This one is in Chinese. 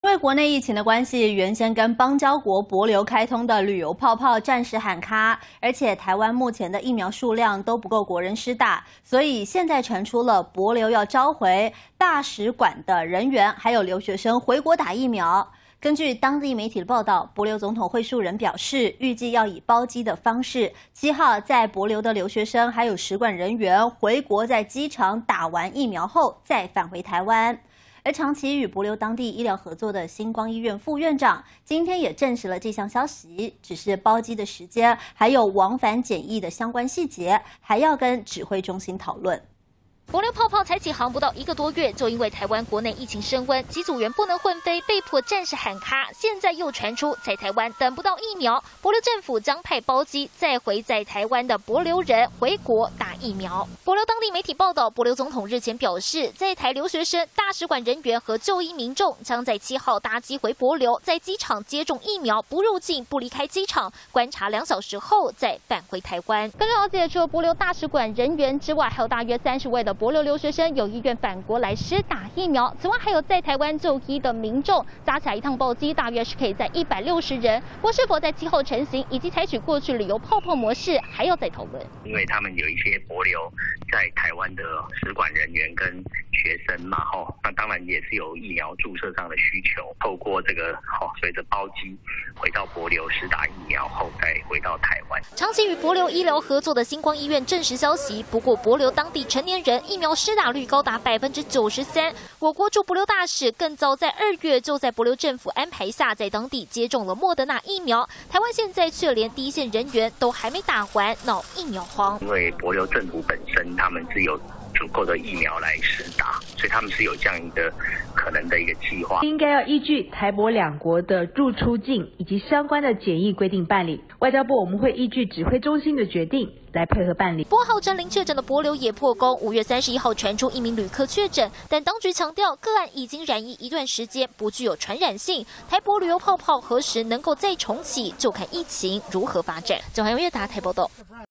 因为国内疫情的关系，原先跟邦交国帛琉开通的旅游泡泡暂时喊卡，而且台湾目前的疫苗数量都不够国人施打，所以现在传出了帛琉要召回大使馆的人员，还有留学生回国打疫苗。根据当地媒体的报道，帛琉总统会述人表示，预计要以包机的方式，7号在帛琉的留学生还有使馆人员回国，在机场打完疫苗后再返回台湾。而长期与帛琉当地医疗合作的星光医院副院长，今天也证实了这项消息，只是包机的时间还有往返检疫的相关细节，还要跟指挥中心讨论。 帛琉泡泡才起航不到1个多月，就因为台湾国内疫情升温，机组员不能混飞，被迫暂时喊卡。现在又传出在台湾等不到疫苗，帛琉政府将派包机载回在台湾的帛琉人回国打疫苗。帛琉当地媒体报道，帛琉总统日前表示，在台留学生、大使馆人员和就医民众将在7号搭机回帛琉，在机场接种疫苗，不入境、不离开机场，观察2小时后再返回台湾。根据了解，除了帛琉大使馆人员之外，还有大约30位的帛琉留学生有意愿返国来施打疫苗，此外还有在台湾就医的民众，加起来一趟包机大约是可以在160人。不过是否在7号成行，以及采取过去旅游泡泡模式，还要再讨论。 因为他们有一些帛琉在台湾的使馆人员跟学生嘛，那当然也是有疫苗注射上的需求，透过这个随着包机回到帛琉施打疫苗后，再回到台湾。 长期与帛琉医疗合作的星光医院证实消息，不过帛琉当地成年人疫苗施打率高达93%。我国驻帛琉大使更早在2月就在帛琉政府安排下，在当地接种了莫德纳疫苗。台湾现在却连第一线人员都还没打完，闹疫苗荒。 因为帛琉政府本身他们是有足够的疫苗来施打，所以他们是有这样一个可能的一个计划。 应该要依据台帛两国的入出境以及相关的检疫规定办理。外交部我们会依据指挥中心的决定来配合办理。 不过号称零确诊的帛琉也破功，5月31号传出1名旅客确诊，但当局强调个案已经染疫一段时间，不具有传染性。台帛旅游泡泡何时能够再重启，就看疫情如何发展。中央乐达台报道。